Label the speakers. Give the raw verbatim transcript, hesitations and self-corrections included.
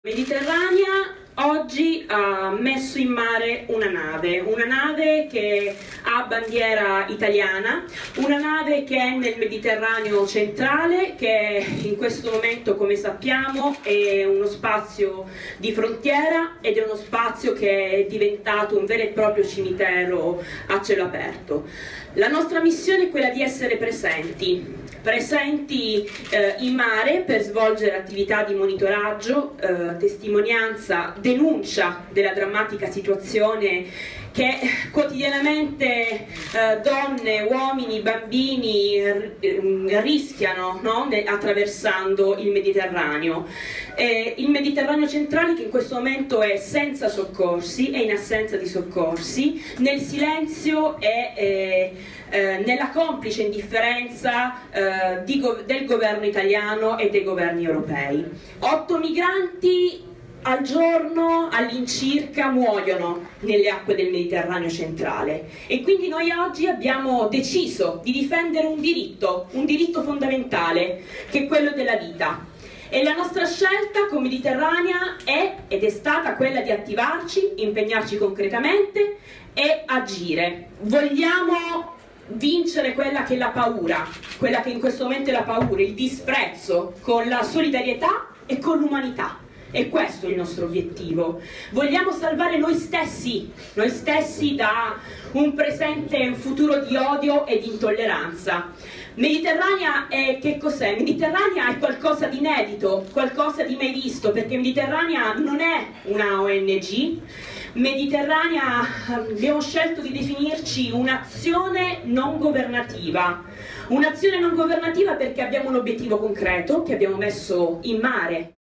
Speaker 1: Mediterranea oggi ha messo in mare una nave, una nave che ha bandiera italiana, una nave che è nel Mediterraneo centrale, che in questo momento, come sappiamo, è uno spazio di frontiera ed è uno spazio che è diventato un vero e proprio cimitero a cielo aperto. La nostra missione è quella di essere presenti, presenti eh, in mare per svolgere attività di monitoraggio, eh, testimonianza, denuncia della drammatica situazione che quotidianamente eh, donne, uomini, bambini eh, rischiano, no? attraversando il Mediterraneo. Eh, il Mediterraneo centrale che in questo momento è senza soccorsi, è in assenza di soccorsi, nel silenzio e eh, eh, nella complice indifferenza eh, di, del governo italiano e dei governi europei. Otto migranti al giorno all'incirca muoiono nelle acque del Mediterraneo centrale e quindi noi oggi abbiamo deciso di difendere un diritto, un diritto fondamentale, che è quello della vita. E la nostra scelta come Mediterranea è ed è stata quella di attivarci, impegnarci concretamente e agire. Vogliamo vincere quella che è la paura, quella che in questo momento è la paura, il disprezzo, con la solidarietà e con l'umanità. E questo è il nostro obiettivo. Vogliamo salvare noi stessi, noi stessi da un presente e un futuro di odio e di intolleranza. Mediterranea è che cos'è? Mediterranea è qualcosa di inedito, qualcosa di mai visto, perché Mediterranea non è una O N G. Mediterranea, abbiamo scelto di definirci un'azione non governativa. Un'azione non governativa perché abbiamo un obiettivo concreto che abbiamo messo in mare.